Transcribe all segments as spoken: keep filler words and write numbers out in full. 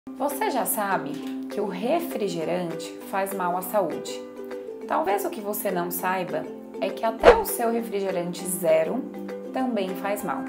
Você já sabe que o refrigerante faz mal à saúde. Talvez o que você não saiba é que até o seu refrigerante zero também faz mal.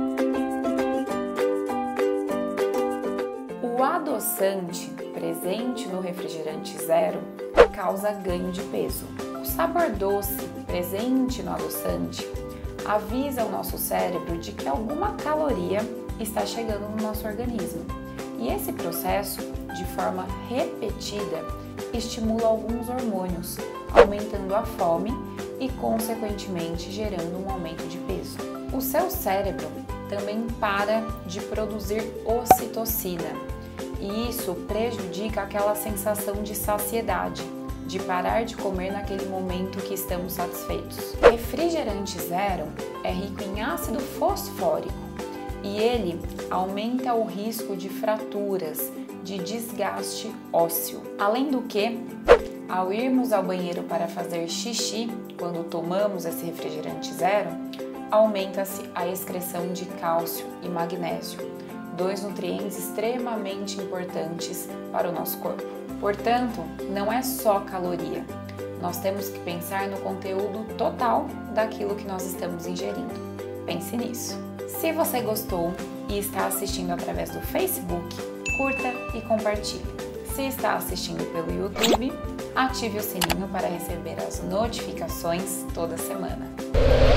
O adoçante presente no refrigerante zero causa ganho de peso. O sabor doce presente no adoçante avisa o nosso cérebro de que alguma caloria está chegando no nosso organismo. E esse processo, de forma repetida, estimula alguns hormônios, aumentando a fome e, consequentemente, gerando um aumento de peso. O seu cérebro também para de produzir ocitocina, e isso prejudica aquela sensação de saciedade, de parar de comer naquele momento que estamos satisfeitos. Refrigerante zero é rico em ácido fosfórico e ele aumenta o risco de fraturas, de desgaste ósseo. Além do que, ao irmos ao banheiro para fazer xixi, quando tomamos esse refrigerante zero, aumenta-se a excreção de cálcio e magnésio, dois nutrientes extremamente importantes para o nosso corpo. Portanto, não é só caloria, nós temos que pensar no conteúdo total daquilo que nós estamos ingerindo. Pense nisso. Se você gostou e está assistindo através do Facebook, curta e compartilhe. Se está assistindo pelo YouTube, ative o sininho para receber as notificações toda semana.